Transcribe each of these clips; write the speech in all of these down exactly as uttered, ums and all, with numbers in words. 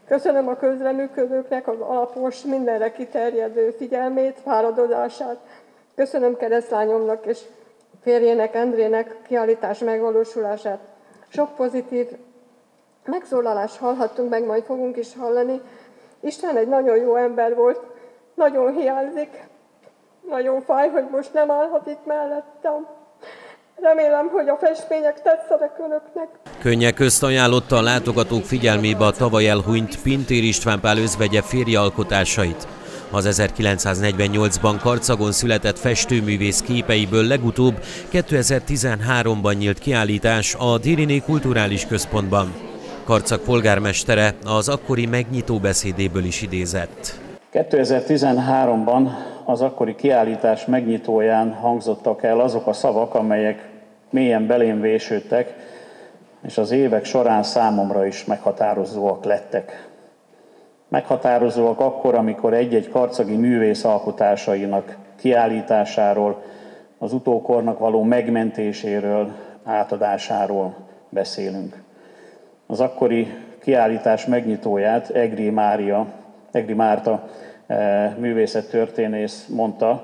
Köszönöm a közreműködőknek az alapos, mindenre kiterjedő figyelmét, fáradozását. Köszönöm keresztlányomnak és férjének, Endrének kiállítás megvalósulását. Sok pozitív megszólalást hallhattunk, meg majd fogunk is hallani. Isten egy nagyon jó ember volt, nagyon hiányzik, nagyon fáj, hogy most nem állhat itt mellettem. Remélem, hogy a festmények tetszenek önöknek. Könnyek közt ajánlotta a látogatók figyelmébe a tavaly elhunyt Pintér István Pál özvegye férje alkotásait. Az ezerkilencszáznegyvennyolcban Karcagon született festőművész képeiből legutóbb kétezer-tizenháromban nyílt kiállítás a Dériné Kulturális Központban. Karcag polgármestere az akkori megnyitó beszédéből is idézett. kétezer-tizenháromban az akkori kiállítás megnyitóján hangzottak el azok a szavak, amelyek mélyen belém vésődtek, és az évek során számomra is meghatározóak lettek. Meghatározóak akkor, amikor egy-egy karcagi művész alkotásainak kiállításáról, az utókornak való megmentéséről, átadásáról beszélünk. Az akkori kiállítás megnyitóját Egri Mária, Egri Márta művészettörténész mondta,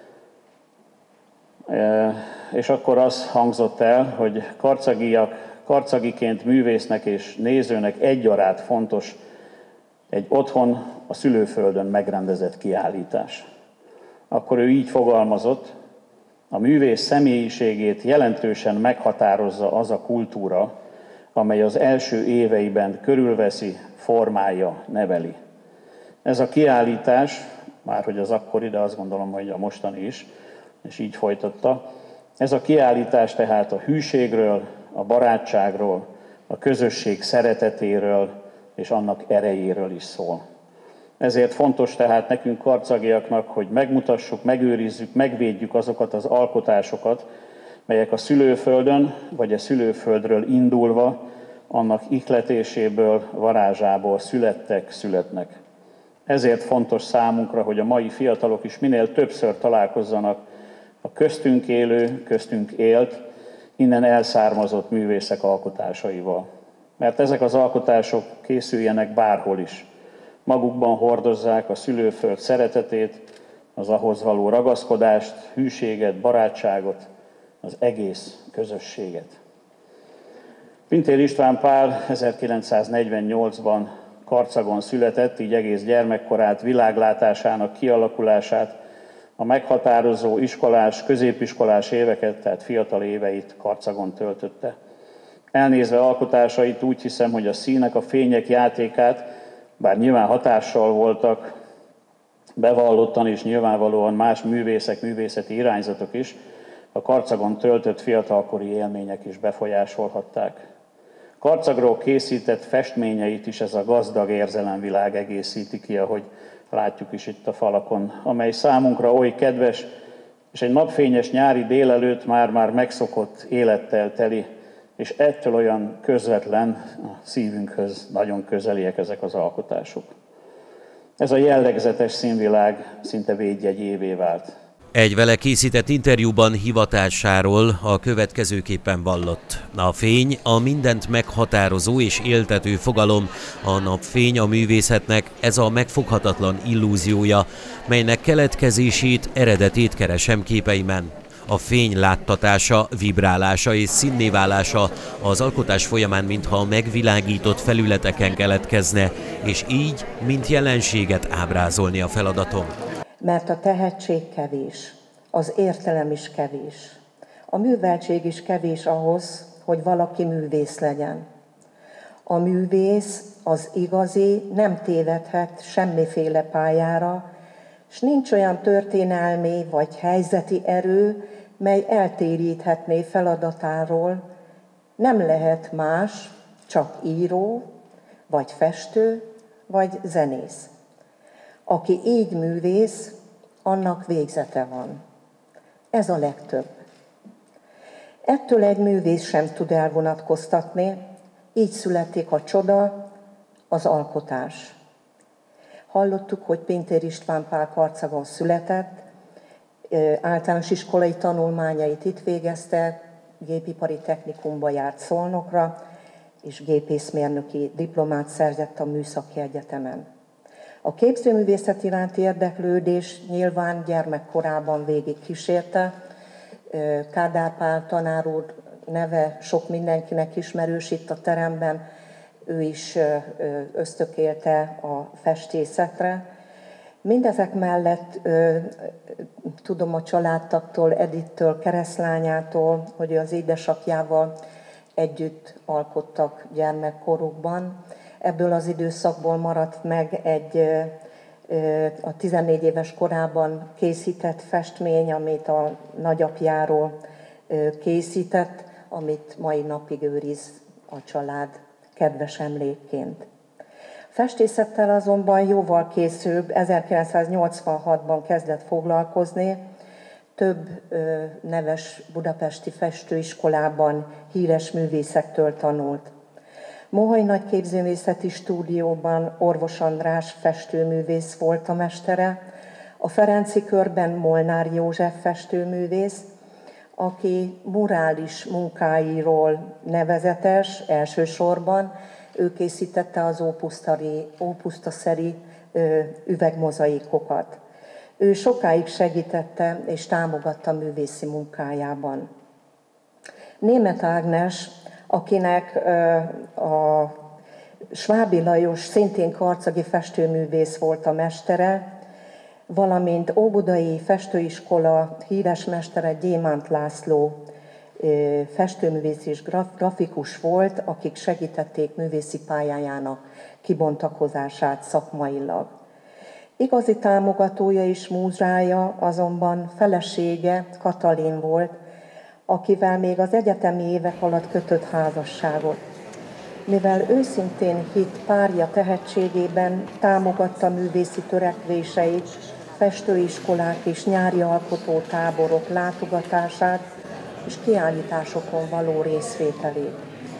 és akkor az hangzott el, hogy karcagiak, karcagiként művésznek és nézőnek egyaránt fontos egy otthon, a szülőföldön megrendezett kiállítás. Akkor ő így fogalmazott: a művész személyiségét jelentősen meghatározza az a kultúra, amely az első éveiben körülveszi, formálja, neveli. Ez a kiállítás, már hogy az akkori, de azt gondolom, hogy a mostani is, és így folytatta, ez a kiállítás tehát a hűségről, a barátságról, a közösség szeretetéről és annak erejéről is szól. Ezért fontos tehát nekünk karcagiaknak, hogy megmutassuk, megőrizzük, megvédjük azokat az alkotásokat, melyek a szülőföldön, vagy a szülőföldről indulva, annak ihletéséből, varázsából születtek, születnek. Ezért fontos számunkra, hogy a mai fiatalok is minél többször találkozzanak a köztünk élő, köztünk élt, innen elszármazott művészek alkotásaival. Mert ezek az alkotások készüljenek bárhol is. Magukban hordozzák a szülőföld szeretetét, az ahhoz való ragaszkodást, hűséget, barátságot, az egész közösséget. Pintér István Pál ezerkilencszáznegyvennyolcban Karcagon született, így egész gyermekkorát, világlátásának kialakulását, a meghatározó iskolás, középiskolás éveket, tehát fiatal éveit Karcagon töltötte. Elnézve alkotásait úgy hiszem, hogy a színek, a fények játékát, bár nyilván hatással voltak, bevallottan és nyilvánvalóan más művészek, művészeti irányzatok is, a Karcagon töltött fiatalkori élmények is befolyásolhatták. Karcagról készített festményeit is ez a gazdag érzelemvilág egészíti ki, ahogy látjuk is itt a falakon, amely számunkra oly kedves, és egy napfényes nyári délelőtt már-már megszokott élettel teli, és ettől olyan közvetlen, a szívünkhöz nagyon közeliek ezek az alkotások. Ez a jellegzetes színvilág szinte védjegyévé vált. Egy vele készített interjúban hivatásáról a következőképpen vallott. A fény a mindent meghatározó és éltető fogalom, a napfény a művészetnek ez a megfoghatatlan illúziója, melynek keletkezését, eredetét keresem képeimen. A fény láttatása, vibrálása és színné válása az alkotás folyamán mintha megvilágított felületeken keletkezne, és így, mint jelenséget ábrázolni a feladatom. Mert a tehetség kevés, az értelem is kevés, a műveltség is kevés ahhoz, hogy valaki művész legyen. A művész, az igazi nem tévedhet semmiféle pályára, s nincs olyan történelmi vagy helyzeti erő, mely eltéríthetné feladatáról, nem lehet más, csak író, vagy festő, vagy zenész. Aki így művész, annak végzete van. Ez a legtöbb. Ettől egy művész sem tud elvonatkoztatni, így születik a csoda, az alkotás. Hallottuk, hogy Pintér István Pál Karcagon született, általános iskolai tanulmányait itt végezte, gépipari technikumba járt Szolnokra, és gépészmérnöki diplomát szerzett a Műszaki Egyetemen. A képzőművészet iránti érdeklődés nyilván gyermekkorában végig kísérte. Kádár Pál tanár úr neve sok mindenkinek ismerős itt a teremben, ő is ösztökélte a festészetre. Mindezek mellett ö, tudom a családtaktól, Edittől, Keresztlányától, hogy az édesapjával együtt alkottak gyermekkorukban. Ebből az időszakból maradt meg egy ö, ö, a tizennégy éves korában készített festmény, amit a nagyapjáról ö, készített, amit mai napig őriz a család kedves emlékként. Festészettel azonban jóval később, ezerkilencszáznyolcvanhatban kezdett foglalkozni, több ö, neves budapesti festőiskolában híres művészektől tanult. Mohai Nagyképzőművészeti Stúdióban Orvos András festőművész volt a mestere, a Ferenci Körben Molnár József festőművész, aki murális munkáiról nevezetes elsősorban. Ő készítette az ópusztaszeri üvegmozaikokat. Ő sokáig segítette és támogatta művészi munkájában. Németh Ágnes, akinek a Svábi Lajos szintén karcagi festőművész volt a mestere, valamint Óbudai Festőiskola híres mestere Gyémánt László festőművész és grafikus volt, akik segítették művészi pályájának kibontakozását szakmailag. Igazi támogatója és múzsája azonban felesége, Katalin volt, akivel még az egyetemi évek alatt kötött házasságot. Mivel őszintén hitt párja tehetségében, támogatta művészi törekvéseit, festőiskolák és nyári alkotótáborok látogatását és kiállításokon való részvételét.